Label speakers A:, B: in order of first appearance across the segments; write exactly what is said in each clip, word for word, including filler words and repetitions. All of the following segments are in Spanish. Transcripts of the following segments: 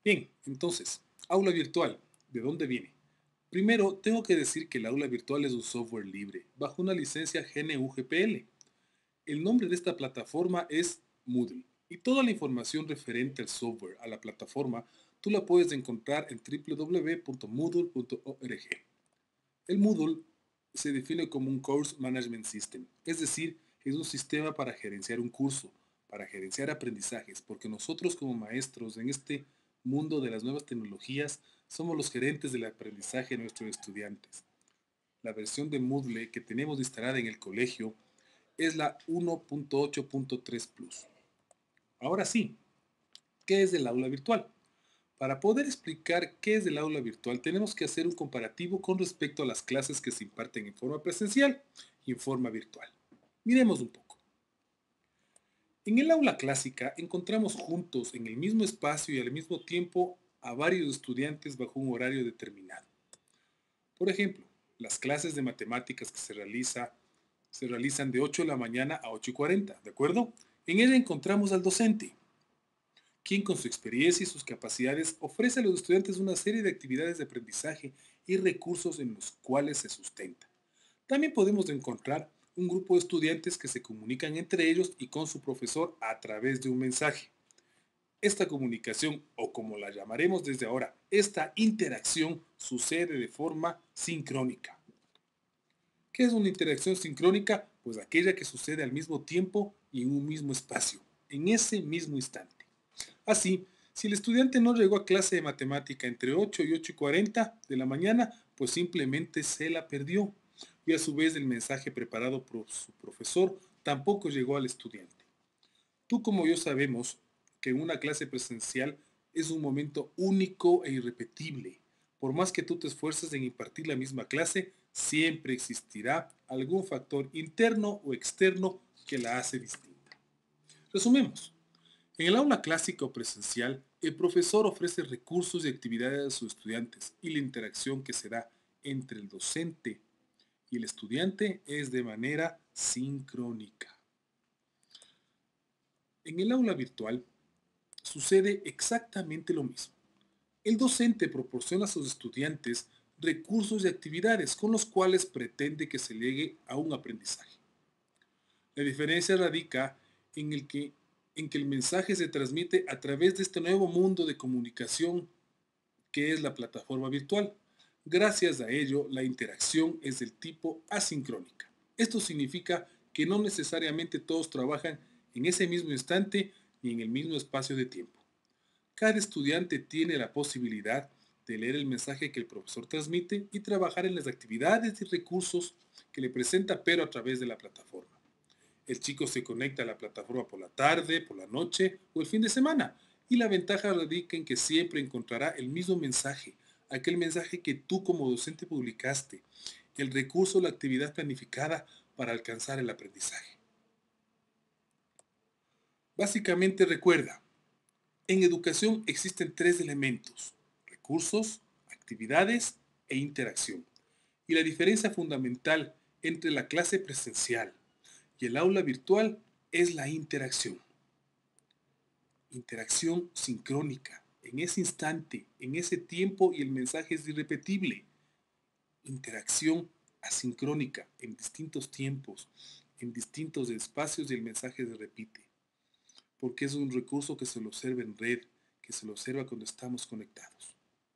A: Bien, entonces, aula virtual, ¿de dónde viene? Primero, tengo que decir que el aula virtual es un software libre, bajo una licencia G N U G P L. El nombre de esta plataforma es Moodle, y toda la información referente al software, a la plataforma, tú la puedes encontrar en w w w punto moodle punto org. El Moodle se define como un Course Management System, es decir, es un sistema para gerenciar un curso, para gerenciar aprendizajes, porque nosotros como maestros en este mundo de las nuevas tecnologías somos los gerentes del aprendizaje de nuestros estudiantes. La versión de Moodle que tenemos instalada en el colegio es la uno punto ocho punto tres Plus. Ahora sí, ¿qué es el aula virtual? Para poder explicar qué es el aula virtual, tenemos que hacer un comparativo con respecto a las clases que se imparten en forma presencial y en forma virtual. Miremos un poco. En el aula clásica encontramos juntos en el mismo espacio y al mismo tiempo a varios estudiantes bajo un horario determinado. Por ejemplo, las clases de matemáticas que se, realiza, se realizan de ocho de la mañana a ocho y cuarenta, ¿de acuerdo? En ella encontramos al docente, quien con su experiencia y sus capacidades ofrece a los estudiantes una serie de actividades de aprendizaje y recursos en los cuales se sustenta. También podemos encontrar un grupo de estudiantes que se comunican entre ellos y con su profesor a través de un mensaje. Esta comunicación, o como la llamaremos desde ahora, esta interacción sucede de forma sincrónica. ¿Qué es una interacción sincrónica? Pues aquella que sucede al mismo tiempo y en un mismo espacio, en ese mismo instante. Así, si el estudiante no llegó a clase de matemática entre ocho y ocho y cuarenta de la mañana, pues simplemente se la perdió. Y a su vez el mensaje preparado por su profesor tampoco llegó al estudiante. Tú como yo sabemos que una clase presencial es un momento único e irrepetible. Por más que tú te esfuerces en impartir la misma clase, siempre existirá algún factor interno o externo que la hace distinta. Resumemos. En el aula clásica o presencial, el profesor ofrece recursos y actividades a sus estudiantes y la interacción que se da entre el docente y el estudiante es de manera sincrónica. En el aula virtual sucede exactamente lo mismo. El docente proporciona a sus estudiantes recursos y actividades con los cuales pretende que se llegue a un aprendizaje. La diferencia radica en el que, en que el mensaje se transmite a través de este nuevo mundo de comunicación que es la plataforma virtual. Gracias a ello, la interacción es del tipo asincrónica. Esto significa que no necesariamente todos trabajan en ese mismo instante ni en el mismo espacio de tiempo. Cada estudiante tiene la posibilidad de leer el mensaje que el profesor transmite y trabajar en las actividades y recursos que le presenta, pero a través de la plataforma. El chico se conecta a la plataforma por la tarde, por la noche o el fin de semana. Y la ventaja radica en que siempre encontrará el mismo mensaje, aquel mensaje que tú como docente publicaste, el recurso o la actividad planificada para alcanzar el aprendizaje. Básicamente recuerda, en educación existen tres elementos: recursos, actividades e interacción. Y la diferencia fundamental entre la clase presencial y el aula virtual es la interacción. Interacción sincrónica, en ese instante, en ese tiempo y el mensaje es irrepetible. Interacción asincrónica, en distintos tiempos, en distintos espacios y el mensaje se repite. Porque es un recurso que se lo observa en red, que se lo observa cuando estamos conectados.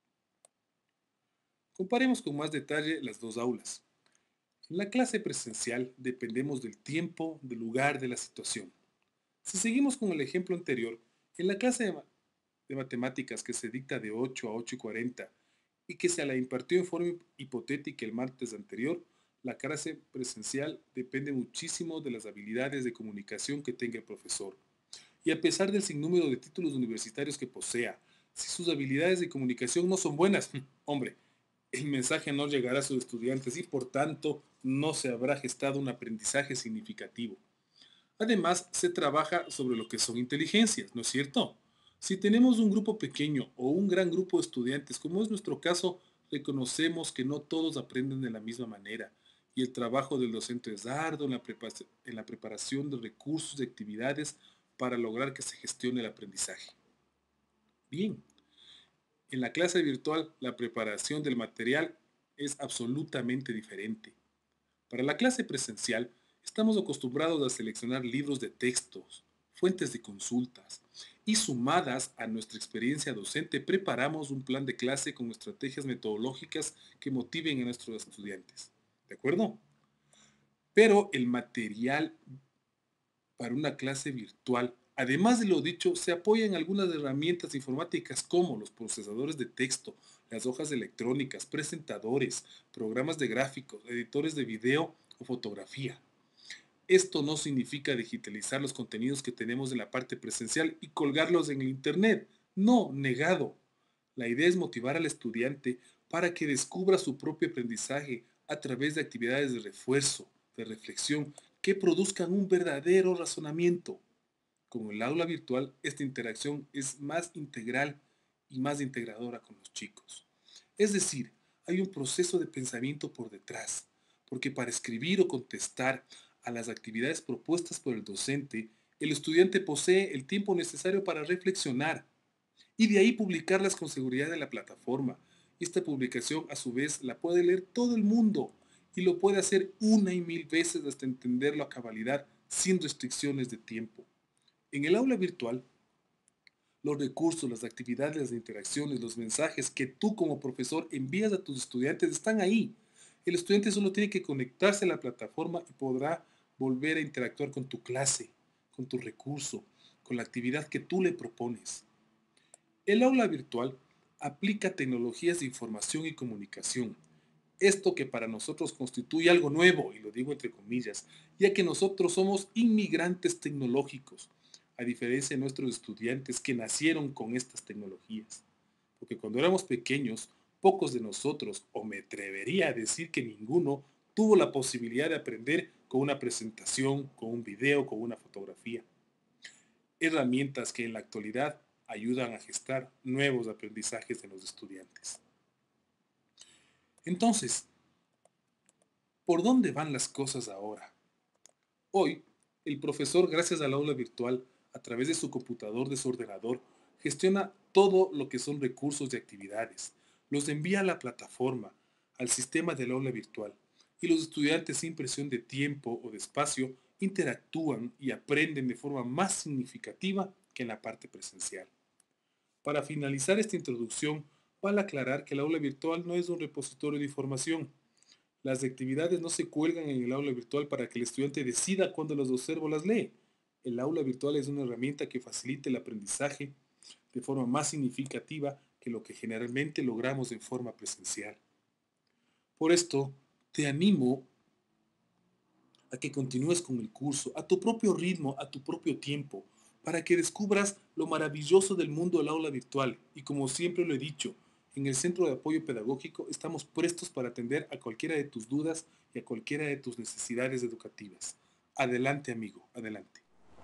A: Comparemos con más detalle las dos aulas. En la clase presencial dependemos del tiempo, del lugar, de la situación. Si seguimos con el ejemplo anterior, en la clase de, ma- de matemáticas que se dicta de ocho a ocho y cuarenta y que se la impartió en forma hipotética el martes anterior, la clase presencial depende muchísimo de las habilidades de comunicación que tenga el profesor. Y a pesar del sinnúmero de títulos universitarios que posea, si sus habilidades de comunicación no son buenas, hombre, el mensaje no llegará a sus estudiantes y por tanto no se habrá gestado un aprendizaje significativo. Además, se trabaja sobre lo que son inteligencias, ¿no es cierto? Si tenemos un grupo pequeño o un gran grupo de estudiantes, como es nuestro caso, reconocemos que no todos aprenden de la misma manera y el trabajo del docente es arduo en la, prepa- en la preparación de recursos y actividades para lograr que se gestione el aprendizaje. Bien, En la clase virtual, la preparación del material es absolutamente diferente. Para la clase presencial, estamos acostumbrados a seleccionar libros de textos, fuentes de consultas, y sumadas a nuestra experiencia docente, preparamos un plan de clase con estrategias metodológicas que motiven a nuestros estudiantes. ¿De acuerdo? Pero el material para una clase virtual, además de lo dicho, se apoya en algunas herramientas informáticas como los procesadores de texto, las hojas electrónicas, presentadores, programas de gráficos, editores de video o fotografía. Esto no significa digitalizar los contenidos que tenemos en la parte presencial y colgarlos en el Internet. No, negado. La idea es motivar al estudiante para que descubra su propio aprendizaje a través de actividades de refuerzo, de reflexión, que produzcan un verdadero razonamiento. Con el aula virtual, esta interacción es más integral y más integradora con los chicos. Es decir, hay un proceso de pensamiento por detrás, porque para escribir o contestar a las actividades propuestas por el docente, el estudiante posee el tiempo necesario para reflexionar y de ahí publicarlas con seguridad en la plataforma. Esta publicación, a su vez, la puede leer todo el mundo y lo puede hacer una y mil veces hasta entenderlo a cabalidad sin restricciones de tiempo. En el aula virtual, los recursos, las actividades, las interacciones, los mensajes que tú como profesor envías a tus estudiantes están ahí. El estudiante solo tiene que conectarse a la plataforma y podrá volver a interactuar con tu clase, con tu recurso, con la actividad que tú le propones. El aula virtual aplica tecnologías de información y comunicación. Esto que para nosotros constituye algo nuevo, y lo digo entre comillas, ya que nosotros somos inmigrantes tecnológicos, a diferencia de nuestros estudiantes que nacieron con estas tecnologías. Porque cuando éramos pequeños, pocos de nosotros, o me atrevería a decir que ninguno, tuvo la posibilidad de aprender con una presentación, con un video, con una fotografía. Herramientas que en la actualidad ayudan a gestar nuevos aprendizajes en los estudiantes. Entonces, ¿por dónde van las cosas ahora? Hoy, el profesor, gracias al aula virtual, a través de su computador, de su ordenador, gestiona todo lo que son recursos y actividades. Los envía a la plataforma, al sistema del aula virtual, y los estudiantes sin presión de tiempo o de espacio interactúan y aprenden de forma más significativa que en la parte presencial. Para finalizar esta introducción, vale aclarar que el aula virtual no es un repositorio de información. Las actividades no se cuelgan en el aula virtual para que el estudiante decida cuándo las observa o las lee. El aula virtual es una herramienta que facilita el aprendizaje de forma más significativa que lo que generalmente logramos en forma presencial. Por esto, te animo a que continúes con el curso, a tu propio ritmo, a tu propio tiempo, para que descubras lo maravilloso del mundo del aula virtual. Y como siempre lo he dicho, en el Centro de Apoyo Pedagógico estamos prestos para atender a cualquiera de tus dudas y a cualquiera de tus necesidades educativas. Adelante, amigo, adelante.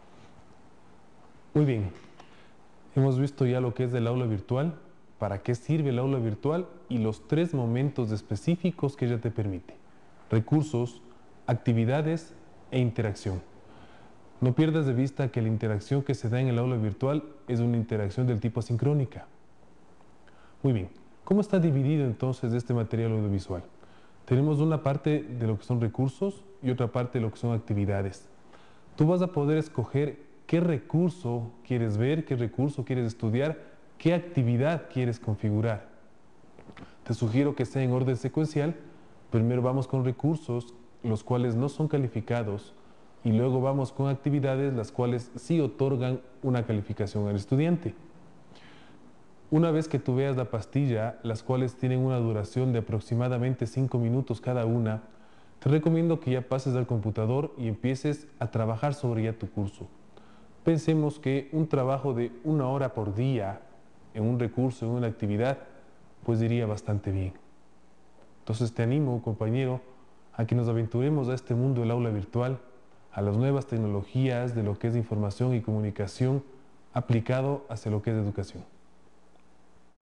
B: Muy bien, hemos visto ya lo que es el aula virtual, para qué sirve el aula virtual y los tres momentos específicos que ella te permite: recursos, actividades e interacción. No pierdas de vista que la interacción que se da en el aula virtual es una interacción del tipo asincrónica. Muy bien, ¿cómo está dividido entonces este material audiovisual? Tenemos una parte de lo que son recursos y otra parte de lo que son actividades. Tú vas a poder escoger qué recurso quieres ver, qué recurso quieres estudiar, qué actividad quieres configurar. Te sugiero que sea en orden secuencial. Primero vamos con recursos, los cuales no son calificados, y luego vamos con actividades, las cuales sí otorgan una calificación al estudiante. Una vez que tú veas la pastilla, las cuales tienen una duración de aproximadamente cinco minutos cada una, te recomiendo que ya pases al computador y empieces a trabajar sobre ya tu curso. Pensemos que un trabajo de una hora por día en un recurso, en una actividad, pues iría bastante bien. Entonces te animo, compañero, a que nos aventuremos a este mundo del aula virtual, a las nuevas tecnologías de lo que es información y comunicación aplicado hacia lo que es educación.